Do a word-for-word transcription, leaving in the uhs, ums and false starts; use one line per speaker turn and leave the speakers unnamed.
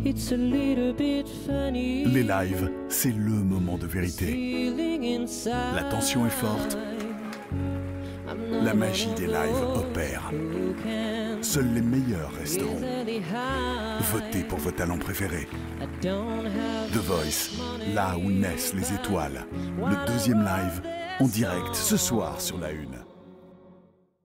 Les lives, c'est le moment de vérité. La tension est forte. La magie des lives opère. Seuls les meilleurs resteront. Votez pour vos talents préférés. The Voice, là où naissent les étoiles. Le deuxième live, en direct ce soir sur La Une.